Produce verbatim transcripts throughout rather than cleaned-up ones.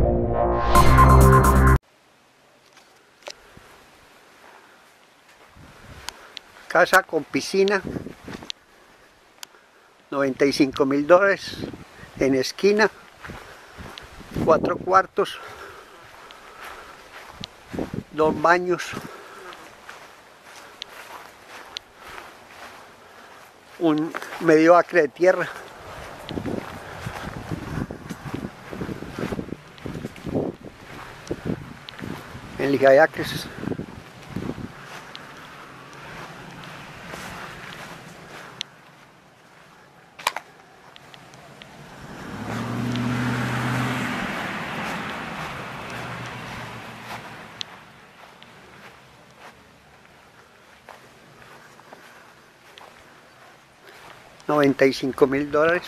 Casa con piscina, noventa y cinco mil dólares, en esquina, cuatro cuartos, dos baños, un medio acre de tierra. En Lijayacres. noventa y cinco mil dólares.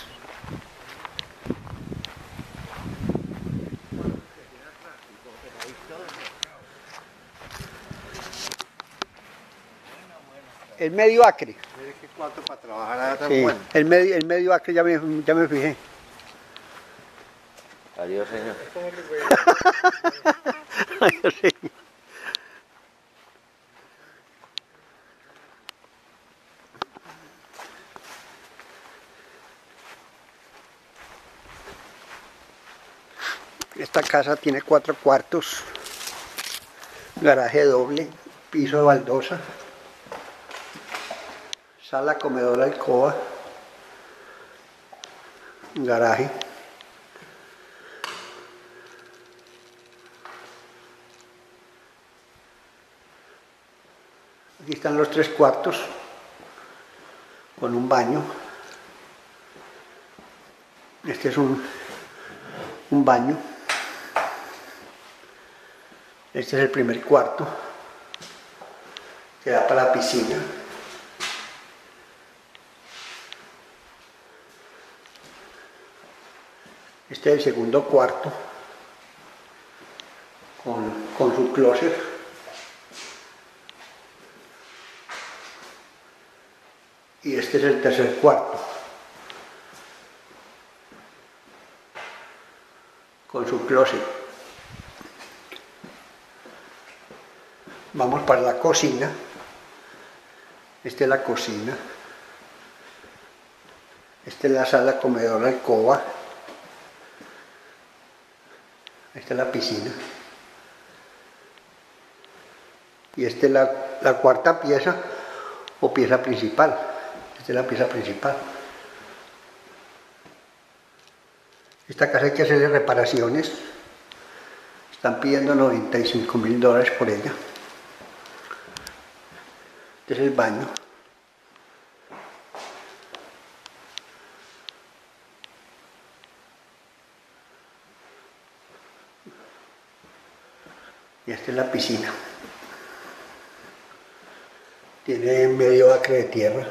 El medio acre. ¿Cuánto para trabajar era tan Sí, bueno? el medio, el medio acre ya me, ya me fijé. Adiós, señor. Adiós, señor. Esta casa tiene cuatro cuartos, garaje doble, piso de baldosa, sala, comedor, alcoba, garaje. Aquí están los tres cuartos con un baño. Este es un, un baño. Este es el primer cuarto que da para la piscina. Este es el segundo cuarto con, con su closet. Y este es el tercer cuarto con su closet. Vamos para la cocina. Esta es la cocina. Esta es la sala, comedor, alcoba. Esta es la piscina. Y esta es la, la cuarta pieza o pieza principal. Esta es la pieza principal. Esta casa hay que hacerle reparaciones. Están pidiendo noventa y cinco mil dólares por ella. Este es el baño. Y esta es la piscina. Tiene medio acre de tierra.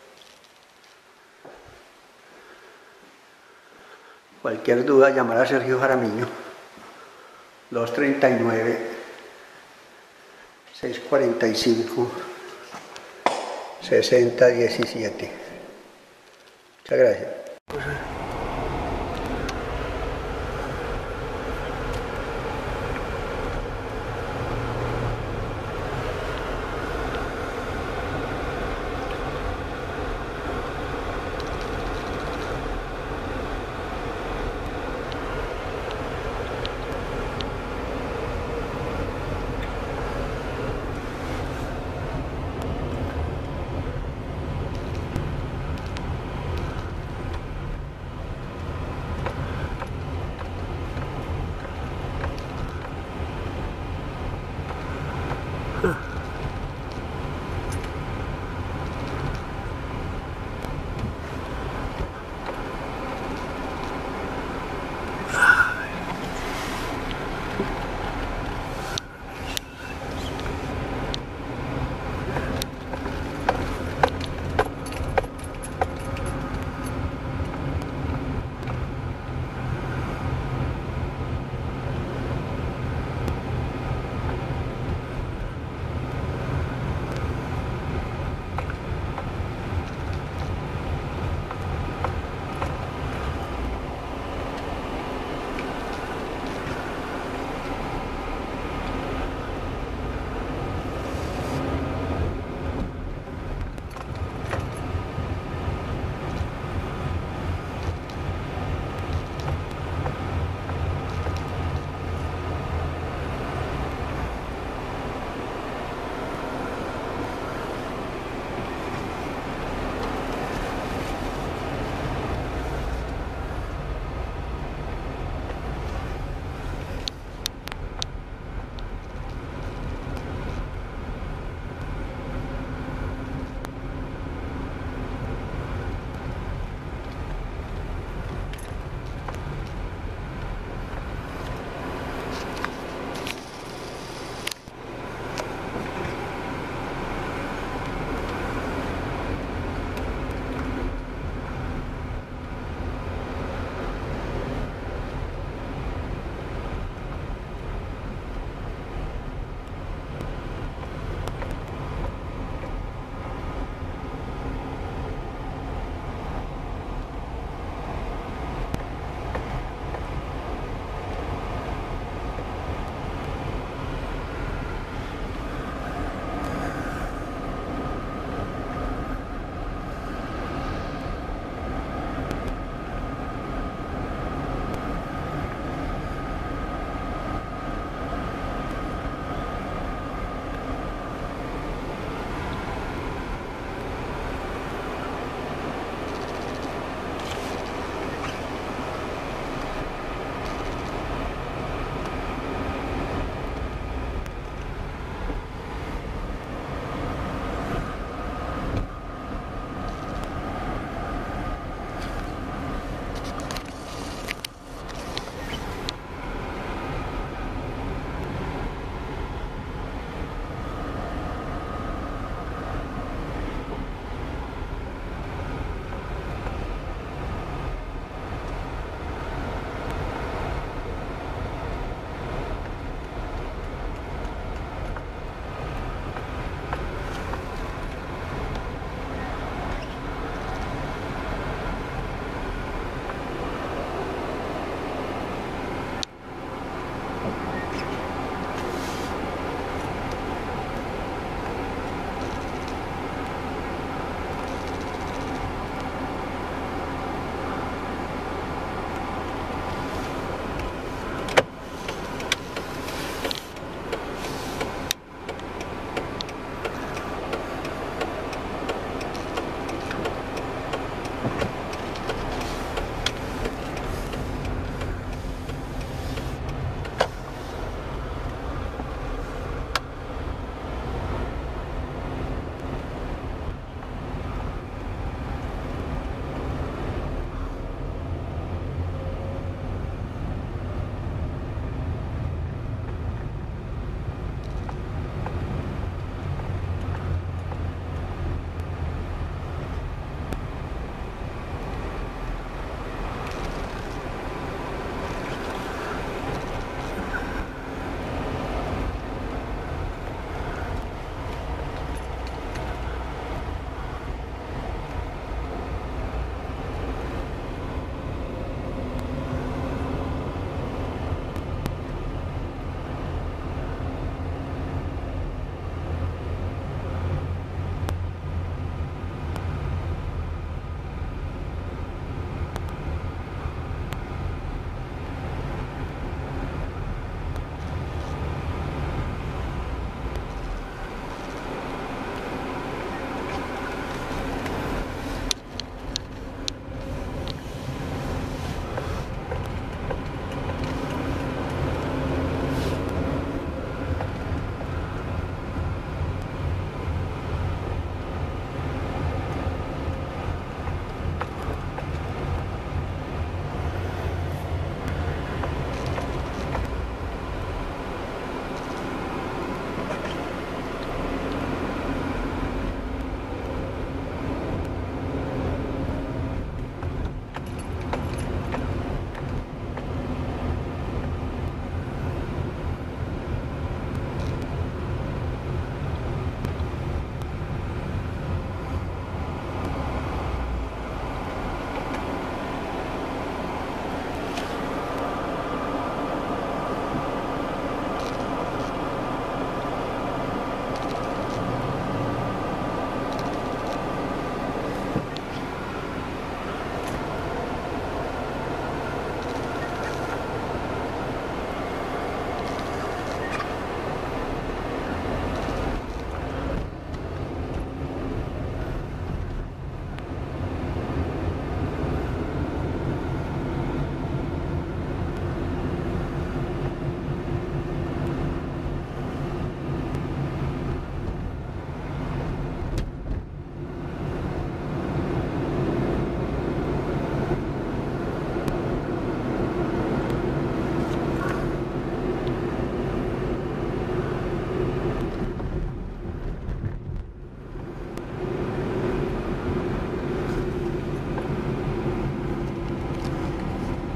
Cualquier duda, llamar a Sergio Jaramillo. dos treinta y nueve, seiscientos cuarenta y cinco, sesenta diecisiete. Muchas gracias.